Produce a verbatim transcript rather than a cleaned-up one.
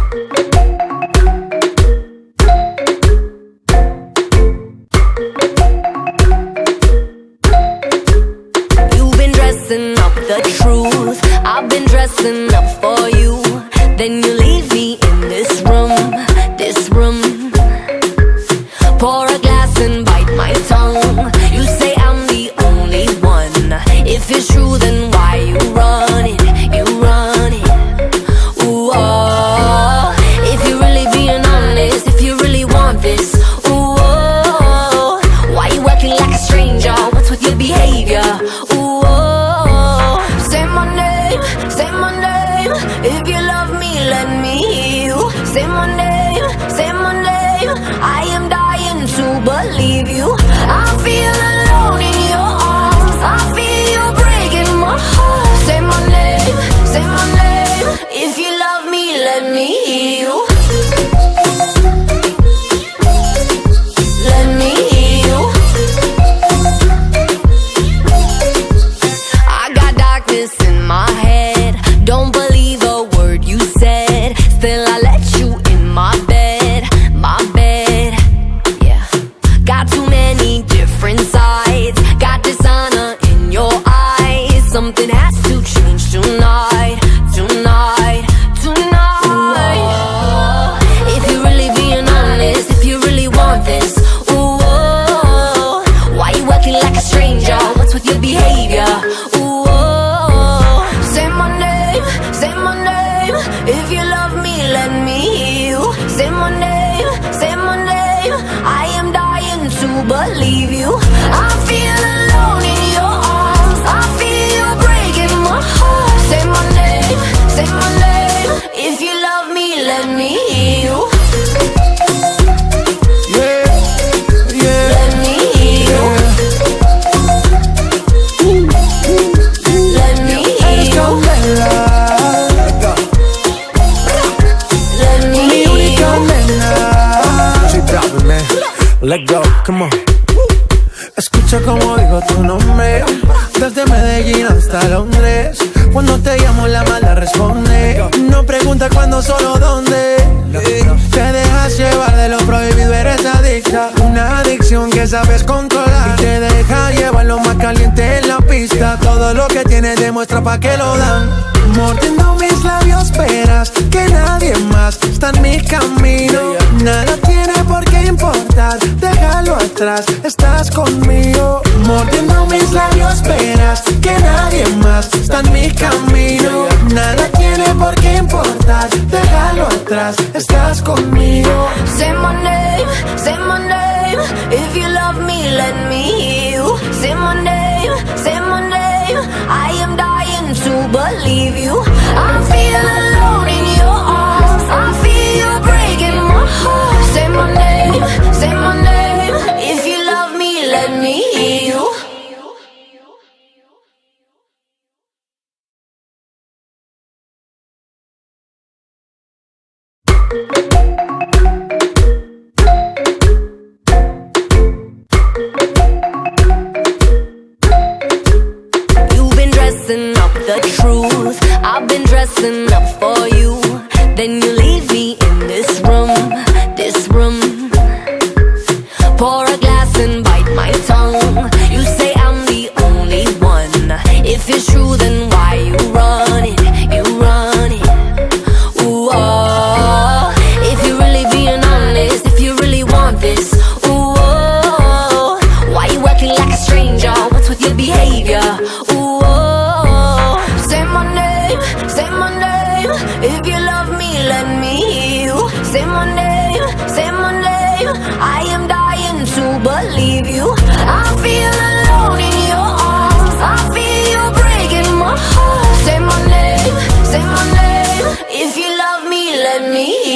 You've been dressing up the truth, I've been dressing up for you. Then you leave me in this room, this room. Pour a glass and bite my tongue. You say I'm the only one. If it's true, then why you run it, you run it. Ooh, oh. If you're really being honest, if you really want this, ooh, oh. Why you acting like a stranger? What's with your behavior? Ooh, oh. Say my name, say my name. If you love me, let me hear you. Say my name, say my name. I am dying to believe you. I feel alone in your arms. I feel you breaking my heart. Say my name, say my name. If you love me, let me hear you. Let me hear you. I got darkness in my head. Don't believe a word you said. Still I let you in my bed, my bed. Yeah. Got too many different sides. Got dishonor in your eyes. Something has to change tonight, tonight, tonight. Ooh, if you're really being honest, if you really want this, ooh, oh, why you acting like a stranger? What's with your behavior? Ooh, oh, say my name, say my name. If you love me, let me hear you. Say my name, say my name. I am dying to believe you. I feel alone in your arms. I feel you breaking my heart. Say my name, say my name. If you love me, let me hear you. Yeah, yeah, Let me hear you. Let me hear eres you. Candela, Let me mi hear única you. nena. She dropping, man. Let go, come on. Escucha como digo tu nombre, desde Medellín hasta Londres. Cuando te llamo la mala responde. No pregunta cuándo, solo dónde. Te dejas llevar de lo prohibido, eres adicta. Una adicción que sabes controlar. Y te deja llevar lo más caliente en la pista. Todo lo que tienes demuestra pa' que lo dan. Mordiendo mis labios esperas que nadie más está en mi camino. Nada tiene por qué importar, déjalo atrás, estás conmigo. Mordiendo mis labios esperas que nadie más está en mi camino. Nada tiene por qué importar, déjalo atrás, estás conmigo. Say my name, say my name. If you love me, let me hear you. Say my name, say my name. I am dying to believe you. I feel alone in your arms. I feel you breaking my heart. Say my name, say my name. If you love me, let me hear you. You've been dressing up the truth, I've been dressing up for you. Then you leave me in this room, this room. Pour a glass and bite my tongue. You say I'm the only one. If it's true, then why you run it, you run it. Ooh, oh. If you're really being honest, if you really want this, ooh, oh. Why you acting like a stranger? What's with your behavior? Ooh, oh. Say my name, say my name. If you love me, let me hear you. Say my name, say my name. I am dying to believe you. I feel alone in your arms. I feel you breaking my heart. Say my name, say my name. If you love me, let me hear you.